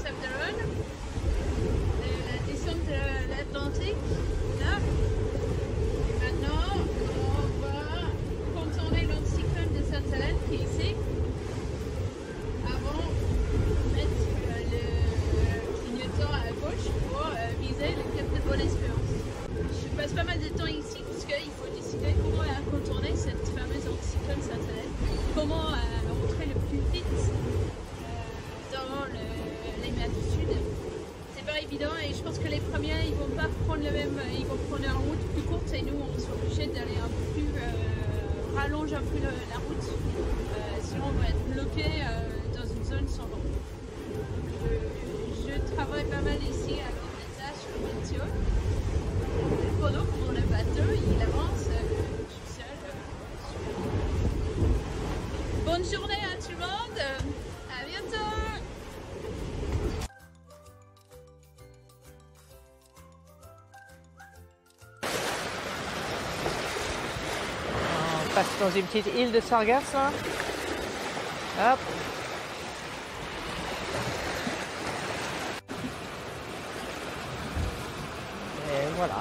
Sainte-Hélène, la descente de l'Atlantique, là. Et maintenant, on va contourner l'anticyclone de Sainte-Hélène qui est ici, avant de mettre le clignotant à gauche pour viser le cap de Bonne-Espérance. Je passe pas mal de temps ici parce qu'il faut décider comment contourner cette fameuse anticyclone Sainte-Hélène, comment rentrer le plus vite dans l'hémisphère sud. C'est pas évident et je pense que les premiers ils vont pas prendre le même, ils vont prendre une route plus courte et nous on sera obligé d'aller un peu plus rallonger un peu la route, sinon on va être bloqué dans une zone sans vent. Je travaille pas mal ici à l'Ornetta sur le bateau. Pendant que le bateau il avance, je suis seule. Bonne journée à tout le monde, à bientôt. On passe dans une petite île de Sargasse là. Hop. Et voilà.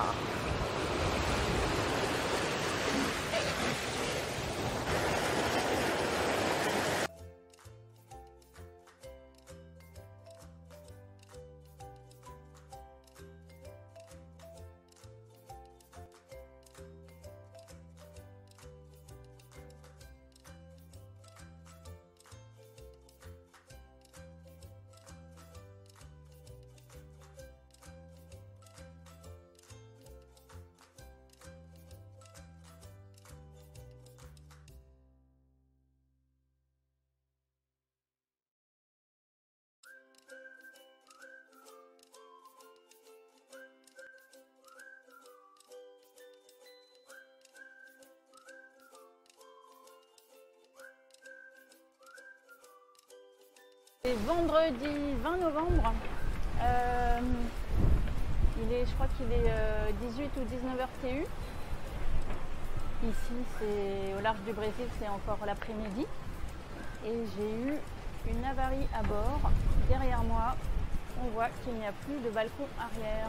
C'est vendredi 20 novembre. Je crois qu'il est 18 ou 19h TU. Ici, c'est au large du Brésil, c'est encore l'après-midi. Et j'ai eu une avarie à bord. Derrière moi, on voit qu'il n'y a plus de balcon arrière.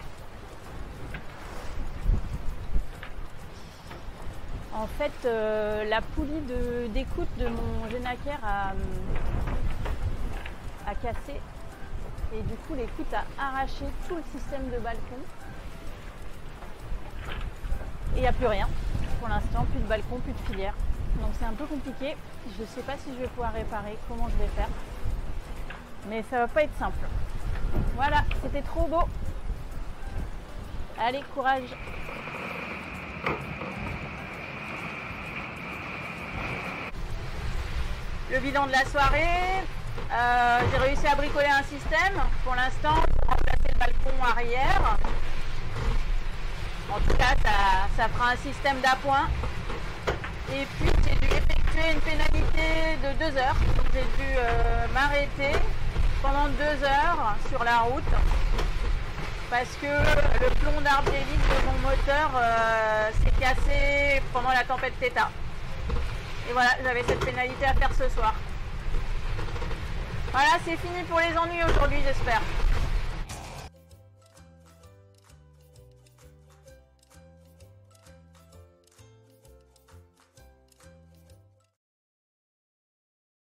En fait, la poulie d'écoute de mon Genaker a cassé et du coup l'écoute a arraché tout le système de balcon et il n'y a plus rien pour l'instant, plus de balcon, plus de filière, donc c'est un peu compliqué. Je ne sais pas si je vais pouvoir réparer, comment je vais faire, mais ça va pas être simple. Voilà, c'était trop beau. Allez, courage. Le bilan de la soirée. J'ai réussi à bricoler un système pour l'instant pour remplacer le balcon arrière. En tout cas, ça fera un système d'appoint. Et puis, j'ai dû effectuer une pénalité de 2 heures. Donc, j'ai dû m'arrêter pendant 2 heures sur la route parce que le plomb d'arbre d'hélice de mon moteur s'est cassé pendant la tempête Theta. Et voilà, j'avais cette pénalité à faire ce soir. Voilà, c'est fini pour les ennuis aujourd'hui, j'espère.